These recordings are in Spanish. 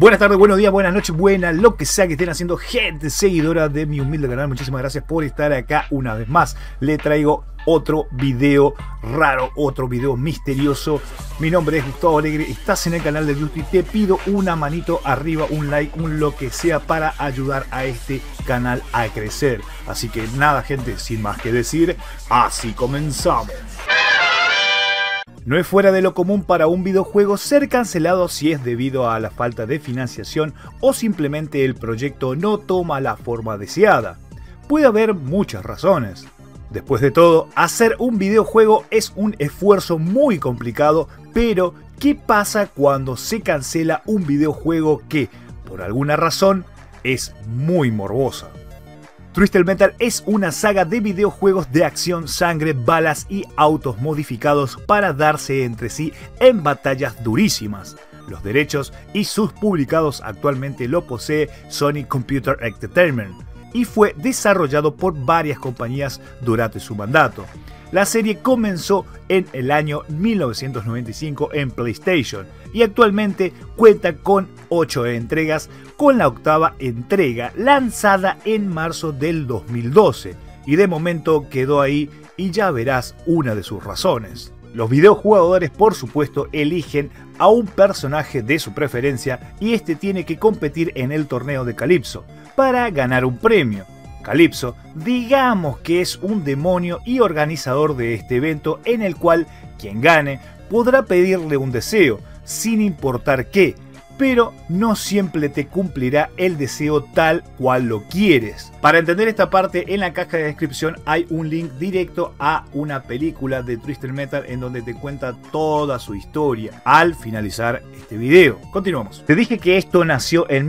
Buenas tardes, buenos días, buenas noches, buenas, lo que sea que estén haciendo, gente seguidora de mi humilde canal. Muchísimas gracias por estar acá una vez más. Le traigo otro video raro, otro video misterioso. Mi nombre es Gustavo Alegre, estás en el canal de YouTube y te pido una manito arriba, un like, un lo que sea para ayudar a este canal a crecer. Así que nada, gente, sin más que decir, así comenzamos. No es fuera de lo común para un videojuego ser cancelado si es debido a la falta de financiación o simplemente el proyecto no toma la forma deseada. Puede haber muchas razones. Después de todo, hacer un videojuego es un esfuerzo muy complicado, pero ¿qué pasa cuando se cancela un videojuego que, por alguna razón, es muy morbosa? Twisted Metal es una saga de videojuegos de acción, sangre, balas y autos modificados para darse entre sí en batallas durísimas. Los derechos y sus publicados actualmente lo posee Sony Computer Entertainment y fue desarrollado por varias compañías durante su mandato. La serie comenzó en el año 1995 en PlayStation y actualmente cuenta con 8 entregas, con la octava entrega lanzada en marzo del 2012 y de momento quedó ahí y ya verás una de sus razones. Los videojugadores por supuesto eligen a un personaje de su preferencia y este tiene que competir en el torneo de Calypso para ganar un premio. Calypso, digamos que es un demonio y organizador de este evento en el cual quien gane podrá pedirle un deseo, sin importar qué, pero no siempre te cumplirá el deseo tal cual lo quieres. Para entender esta parte, en la caja de descripción hay un link directo a una película de Twisted Metal en donde te cuenta toda su historia al finalizar este video. Continuamos. Te dije que esto nació en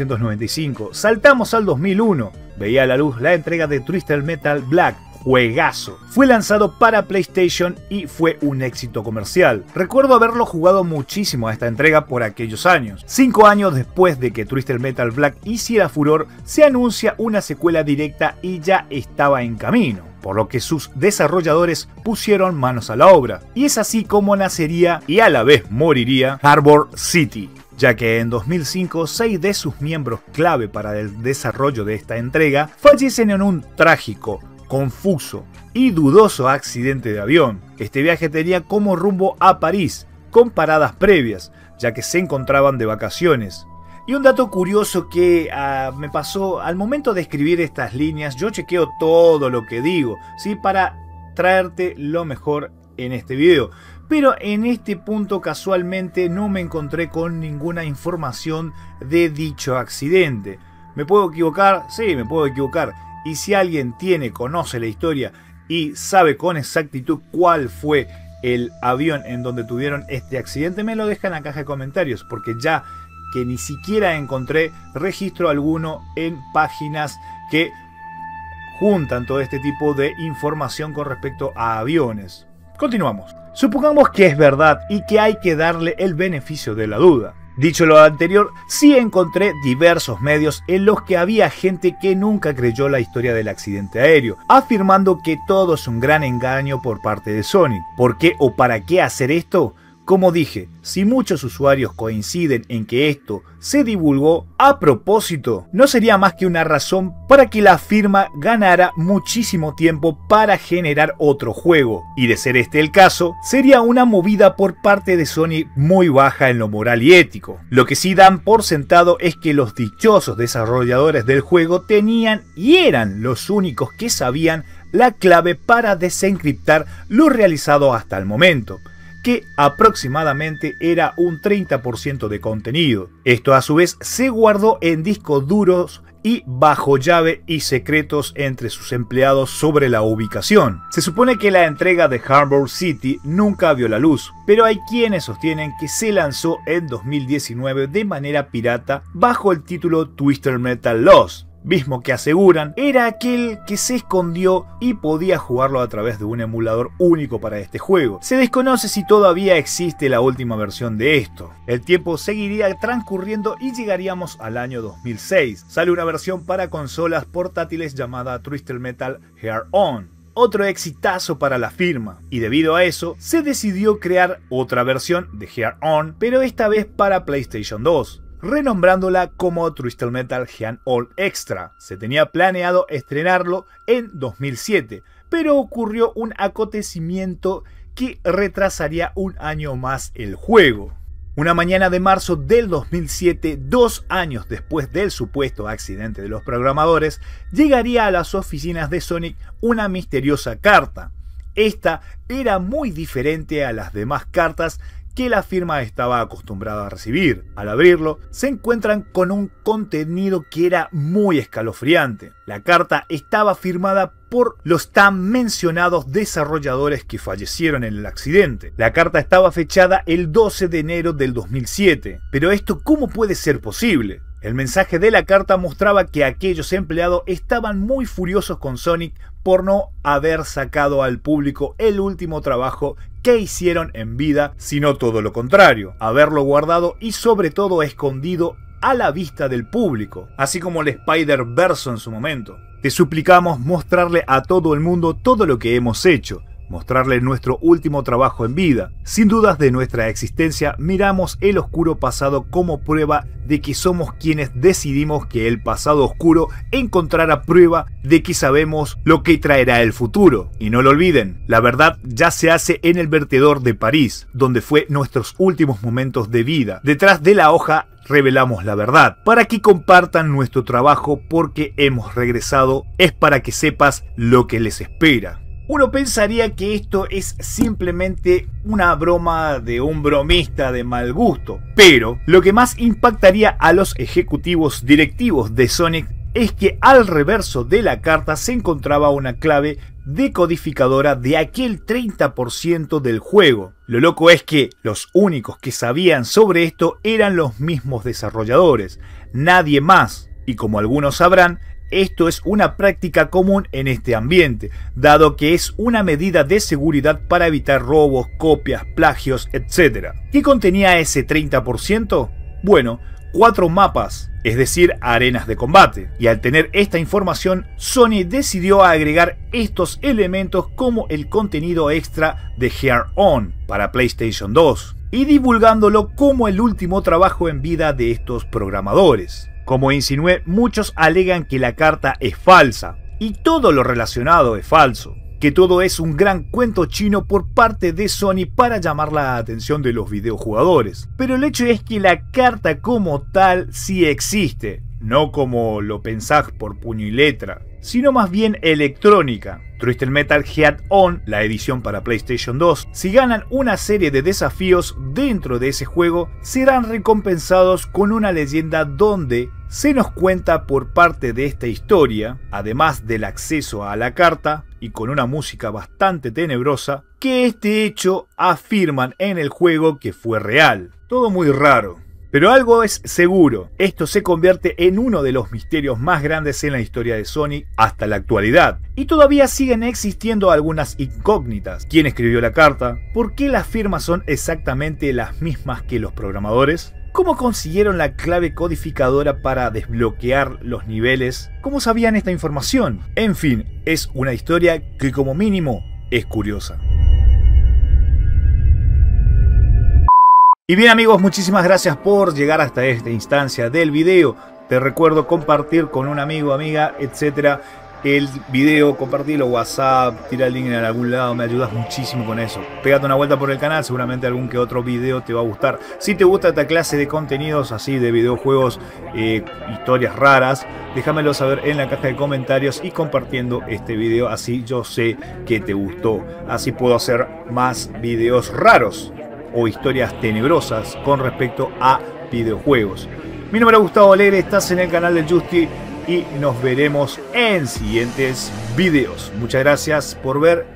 1995, saltamos al 2001, veía a la luz la entrega de Twisted Metal Black. Juegazo. Fue lanzado para PlayStation y fue un éxito comercial. Recuerdo haberlo jugado muchísimo a esta entrega por aquellos años. 5 años después de que Twisted Metal Black hiciera furor, se anuncia una secuela directa y ya estaba en camino, por lo que sus desarrolladores pusieron manos a la obra. Y es así como nacería y a la vez moriría Harbor City, ya que en 2005 6 de sus miembros clave para el desarrollo de esta entrega fallecen en un trágico, confuso y dudoso accidente de avión. Este viaje tenía como rumbo a París, con paradas previas, ya que se encontraban de vacaciones. Y un dato curioso que me pasó al momento de escribir estas líneas, yo chequeo todo lo que digo, ¿sí? Para traerte lo mejor en este video. Pero en este punto casualmente no me encontré con ninguna información de dicho accidente. ¿Me puedo equivocar? Sí, me puedo equivocar. Y si alguien conoce la historia y sabe con exactitud cuál fue el avión en donde tuvieron este accidente, me lo deja en la caja de comentarios, porque ya que ni siquiera encontré registro alguno en páginas que juntan todo este tipo de información con respecto a aviones. Continuamos. Supongamos que es verdad y que hay que darle el beneficio de la duda. Dicho lo anterior, sí encontré diversos medios en los que había gente que nunca creyó la historia del accidente aéreo, afirmando que todo es un gran engaño por parte de Sony. ¿Por qué o para qué hacer esto? Como dije, si muchos usuarios coinciden en que esto se divulgó a propósito, no sería más que una razón para que la firma ganara muchísimo tiempo para generar otro juego. Y de ser este el caso, sería una movida por parte de Sony muy baja en lo moral y ético. Lo que sí dan por sentado es que los dichosos desarrolladores del juego tenían y eran los únicos que sabían la clave para desencriptar lo realizado hasta el momento, que aproximadamente era un 30% de contenido. Esto a su vez se guardó en discos duros y bajo llave y secretos entre sus empleados sobre la ubicación. Se supone que la entrega de Harbor City nunca vio la luz, pero hay quienes sostienen que se lanzó en 2019 de manera pirata bajo el título Twisted Metal Lost, mismo que aseguran era aquel que se escondió y podía jugarlo a través de un emulador único para este juego. Se desconoce si todavía existe la última versión de esto. El tiempo seguiría transcurriendo y llegaríamos al año 2006. Sale una versión para consolas portátiles llamada Twisted Metal Heart-On, otro exitazo para la firma, y debido a eso se decidió crear otra versión de Heart-On, pero esta vez para PlayStation 2. renombrándola como Twisted Metal Head-On Extra. Se tenía planeado estrenarlo en 2007, pero ocurrió un acontecimiento que retrasaría un año más el juego. Una mañana de marzo del 2007, 2 años después del supuesto accidente de los programadores, llegaría a las oficinas de Sonic una misteriosa carta. Esta era muy diferente a las demás cartas que la firma estaba acostumbrada a recibir. Al abrirlo, se encuentran con un contenido que era muy escalofriante. La carta estaba firmada por los tan mencionados desarrolladores que fallecieron en el accidente. La carta estaba fechada el 12 de enero del 2007. Pero esto, ¿cómo puede ser posible? El mensaje de la carta mostraba que aquellos empleados estaban muy furiosos con Sonic por no haber sacado al público el último trabajo que hicieron en vida, sino todo lo contrario, haberlo guardado y sobre todo escondido a la vista del público, así como el Spider-Verse en su momento. Te suplicamos mostrarle a todo el mundo todo lo que hemos hecho, mostrarle nuestro último trabajo en vida. Sin dudas de nuestra existencia, miramos el oscuro pasado como prueba de que somos quienes decidimos que el pasado oscuro encontrara prueba de que sabemos lo que traerá el futuro. Y no lo olviden, la verdad ya se hace en el vertedor de París, donde fue nuestros últimos momentos de vida. Detrás de la hoja revelamos la verdad, para que compartan nuestro trabajo porque hemos regresado, es para que sepas lo que les espera. Uno pensaría que esto es simplemente una broma de un bromista de mal gusto, pero lo que más impactaría a los ejecutivos directivos de Sonic es que al reverso de la carta se encontraba una clave decodificadora de aquel 30% del juego. Lo loco es que los únicos que sabían sobre esto eran los mismos desarrolladores, nadie más, y como algunos sabrán, esto es una práctica común en este ambiente, dado que es una medida de seguridad para evitar robos, copias, plagios, etc. ¿Qué contenía ese 30%? Bueno, 4 mapas, es decir, arenas de combate. Y al tener esta información, Sony decidió agregar estos elementos como el contenido extra de Head-On para PlayStation 2, y divulgándolo como el último trabajo en vida de estos programadores. Como insinué, muchos alegan que la carta es falsa, y todo lo relacionado es falso, que todo es un gran cuento chino por parte de Sony para llamar la atención de los videojugadores. Pero el hecho es que la carta como tal sí existe, no como lo pensás por puño y letra, sino más bien electrónica. Twisted Metal Head-On, la edición para PlayStation 2, si ganan una serie de desafíos dentro de ese juego, serán recompensados con una leyenda donde se nos cuenta por parte de esta historia, además del acceso a la carta y con una música bastante tenebrosa, que este hecho afirman en el juego que fue real. Todo muy raro. Pero algo es seguro, esto se convierte en uno de los misterios más grandes en la historia de Sony hasta la actualidad. Y todavía siguen existiendo algunas incógnitas. ¿Quién escribió la carta? ¿Por qué las firmas son exactamente las mismas que los programadores? ¿Cómo consiguieron la clave codificadora para desbloquear los niveles? ¿Cómo sabían esta información? En fin, es una historia que como mínimo es curiosa. Y bien amigos, muchísimas gracias por llegar hasta esta instancia del video. Te recuerdo compartir con un amigo, amiga, etcétera, el video, compartirlo, WhatsApp, tira el link en algún lado, me ayudas muchísimo con eso. Pégate una vuelta por el canal, seguramente algún que otro video te va a gustar. Si te gusta esta clase de contenidos así de videojuegos, historias raras, déjamelo saber en la caja de comentarios y compartiendo este video, así yo sé que te gustó. Así puedo hacer más videos raros o historias tenebrosas con respecto a videojuegos. Mi nombre es Gustavo Alegre, estás en el canal del Justi y nos veremos en siguientes videos. Muchas gracias por ver